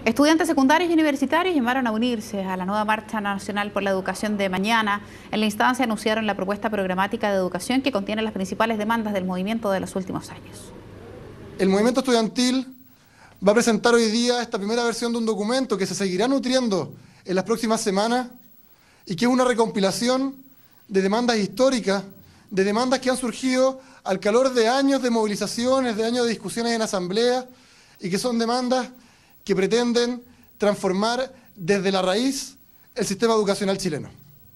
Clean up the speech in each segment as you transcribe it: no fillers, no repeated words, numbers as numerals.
Estudiantes secundarios y universitarios llamaron a unirse a la nueva Marcha Nacional por la Educación de mañana. En la instancia anunciaron la propuesta programática de educación que contiene las principales demandas del movimiento de los últimos años. El movimiento estudiantil va a presentar hoy día esta primera versión de un documento que se seguirá nutriendo en las próximas semanas y que es una recompilación de demandas históricas, de demandas que han surgido al calor de años de movilizaciones, de años de discusiones en asamblea y que son demandas que pretenden transformar desde la raíz el sistema educacional chileno.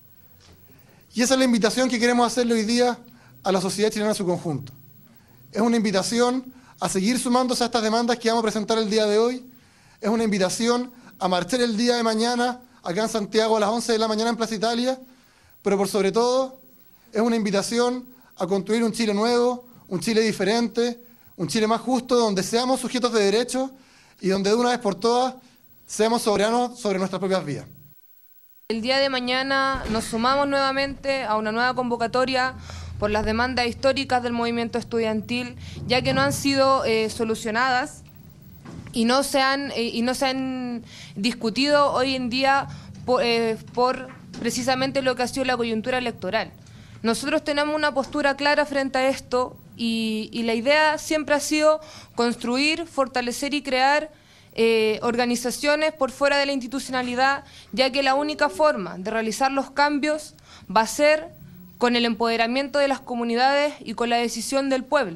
Y esa es la invitación que queremos hacerle hoy día a la sociedad chilena en su conjunto. Es una invitación a seguir sumándose a estas demandas que vamos a presentar el día de hoy. Es una invitación a marchar el día de mañana acá en Santiago a las 11 de la mañana en Plaza Italia, pero por sobre todo es una invitación a construir un Chile nuevo, un Chile diferente, un Chile más justo, donde seamos sujetos de derechos y donde de una vez por todas seamos soberanos sobre nuestras propias vidas. El día de mañana nos sumamos nuevamente a una nueva convocatoria por las demandas históricas del movimiento estudiantil, ya que no han sido solucionadas y no se han discutido hoy en día por precisamente lo que ha sido la coyuntura electoral. Nosotros tenemos una postura clara frente a esto y la idea siempre ha sido construir, fortalecer y crear organizaciones por fuera de la institucionalidad, ya que la única forma de realizar los cambios va a ser con el empoderamiento de las comunidades y con la decisión del pueblo.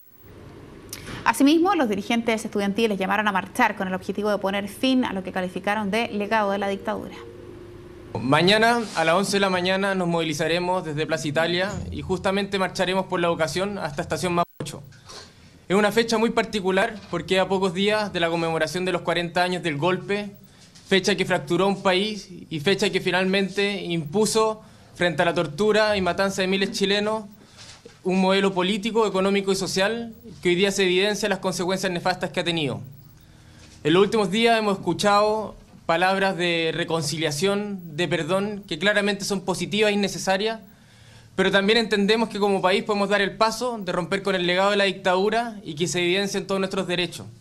Asimismo, los dirigentes estudiantiles llamaron a marchar con el objetivo de poner fin a lo que calificaron de legado de la dictadura. Mañana a las 11 de la mañana nos movilizaremos desde Plaza Italia y justamente marcharemos por la educación hasta Estación Mapocho. Es una fecha muy particular porque a pocos días de la conmemoración de los 40 años del golpe, fecha que fracturó un país y fecha que finalmente impuso frente a la tortura y matanza de miles de chilenos un modelo político, económico y social que hoy día se evidencia las consecuencias nefastas que ha tenido. En los últimos días hemos escuchado palabras de reconciliación, de perdón, que claramente son positivas y necesarias, pero también entendemos que como país podemos dar el paso de romper con el legado de la dictadura y que se evidencien todos nuestros derechos.